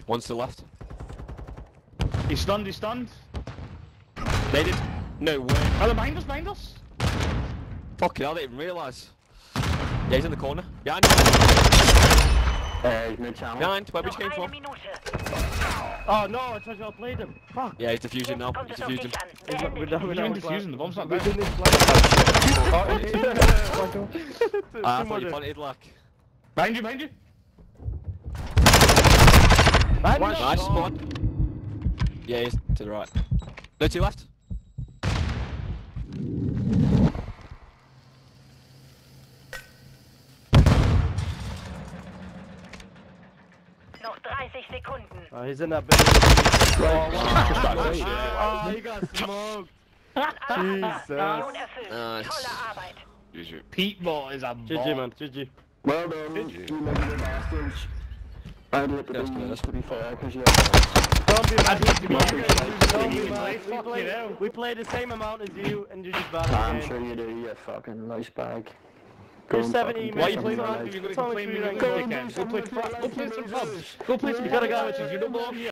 One's to the left. He's stunned, he's stunned. They did. No way. Oh, they're behind us, behind us. Fucking hell, I didn't even realise. Yeah, he's in the corner. Behind. He's mid-channel. Behind, where we came from. Oh no, I tried to outplay them. Fuck. Yeah, he's defusing now. He's defusing. We're down, We're doing diffusing, the bomb's not We're down. doing this I thought you planted like. Behind you, behind you. Nice spawn. Yeah, he's to the right. No, to your left. Noch 30 Sekunden. Oh, he's in that building. Oh, He got smoked. Jesus. Nice. Tolle Arbeit. GG. Pete Ball is a ball. GG man, GG. Well done, you negative bastards. I'd hit the That's beam, good. to be fair, because you Don't be mad. Don't be mad. We play the same amount as you, and you just bad I'm at the sure game. you do, you fucking nice bag. You're and 70 fucking minutes do Why you something play in that? your You're life. gonna complain when you're Go dickhead. Go play some pubs. Go play some. You gotta go, which is you don't belong here.